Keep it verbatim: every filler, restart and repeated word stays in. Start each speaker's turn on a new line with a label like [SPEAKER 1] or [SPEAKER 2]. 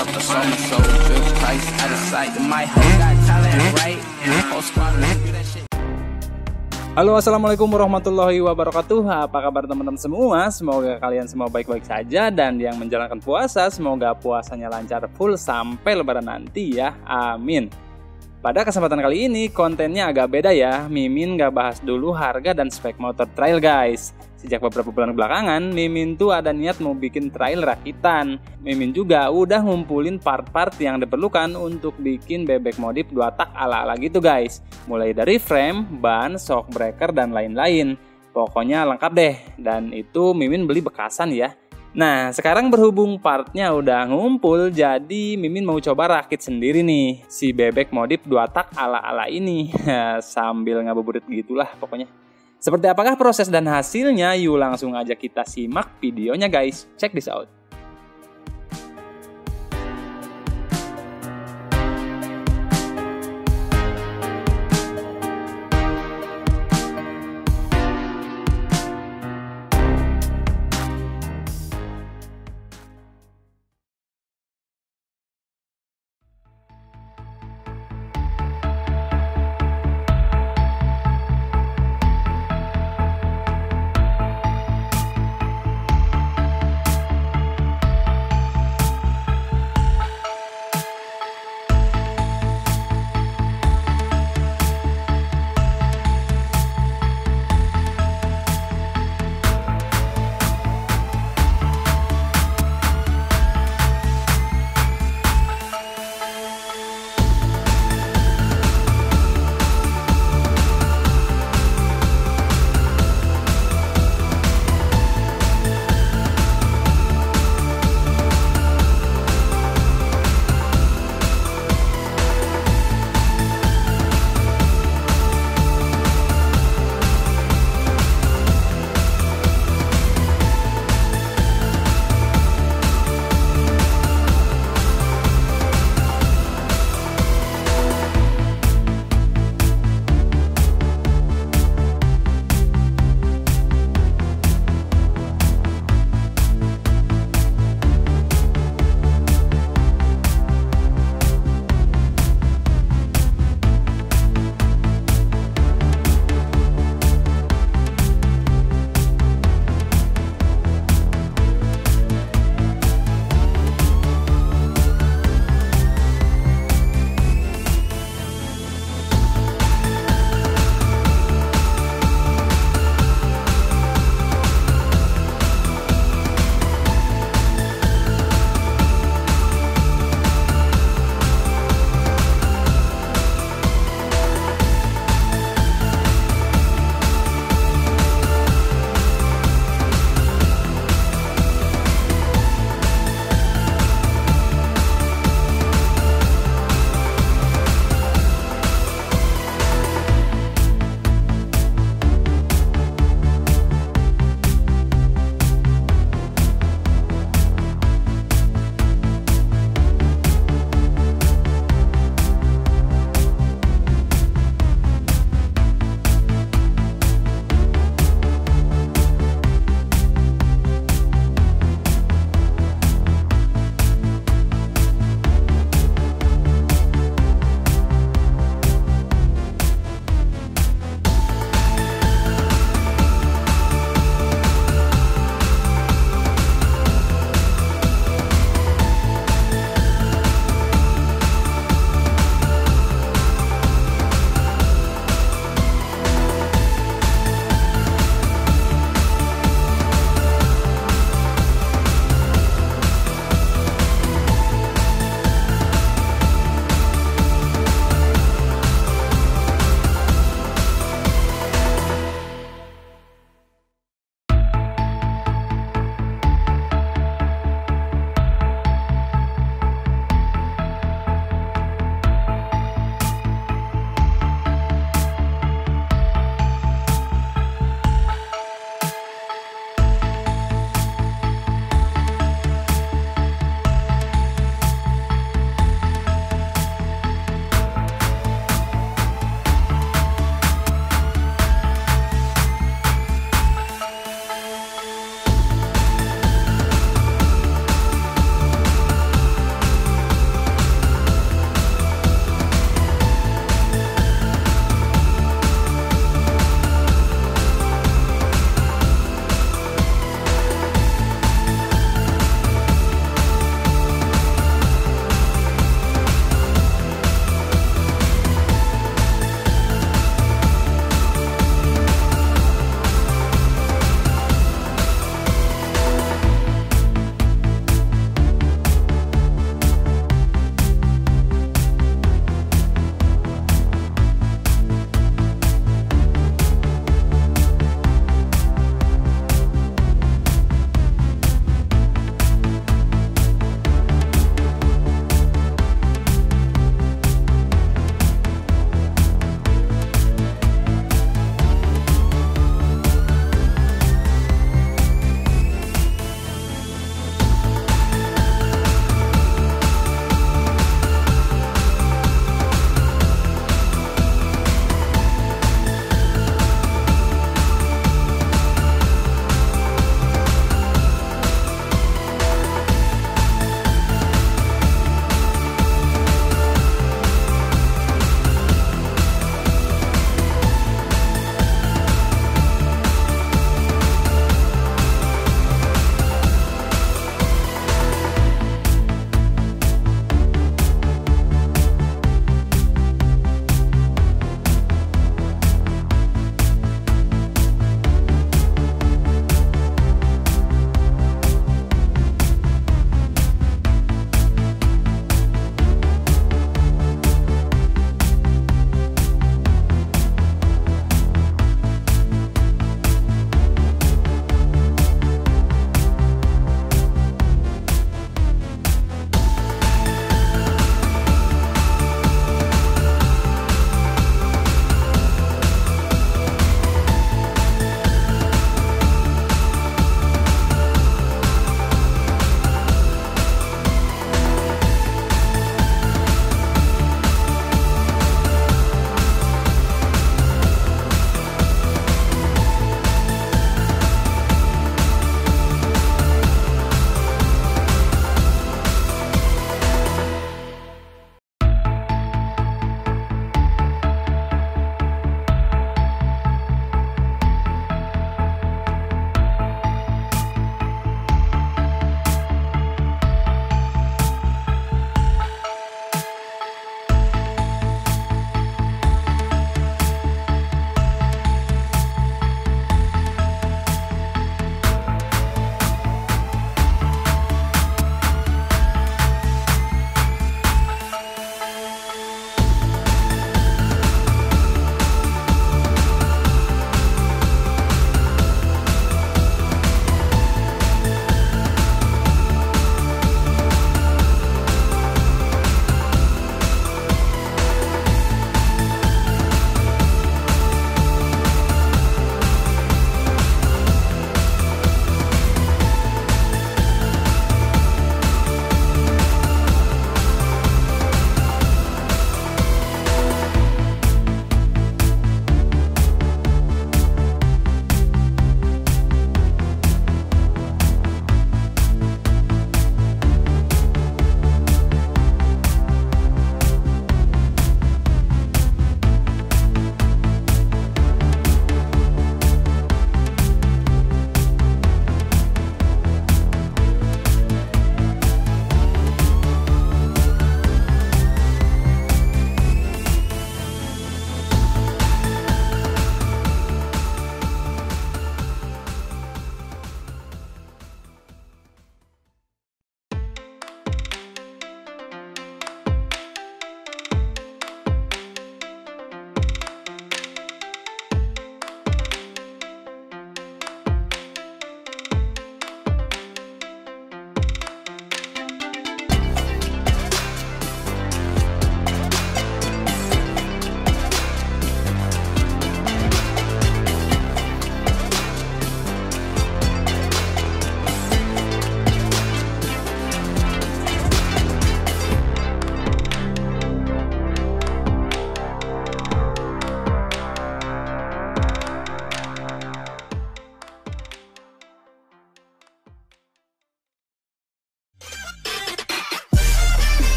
[SPEAKER 1] up a summer soldier, price out of sight. My hoe got talent, right? Whole squad do that shit.
[SPEAKER 2] Halo, assalamualaikum warahmatullahi wabarakatuh. Apa kabar teman-teman semua? Semoga kalian semua baik-baik saja, dan yang menjalankan puasa semoga puasanya lancar full sampai lebaran nanti ya, amin. Pada kesempatan kali ini kontennya agak beda ya. Mimin gak bahas dulu harga dan spek motor trail guys. Sejak beberapa bulan belakangan Mimin tuh ada niat mau bikin trail rakitan. Mimin juga udah ngumpulin part-part yang diperlukan untuk bikin bebek modif dua tak ala-ala gitu guys. Mulai dari frame, ban, shock breaker dan lain-lain. Pokoknya lengkap deh. Dan itu Mimin beli bekasan ya. Nah, sekarang berhubung partnya udah ngumpul, jadi Mimin mau coba rakit sendiri nih si bebek modif dua tak ala-ala ini. Sambil ngabuburit gitulah pokoknya. Seperti apakah proses dan hasilnya? Yuk langsung aja kita simak videonya guys. Check this out.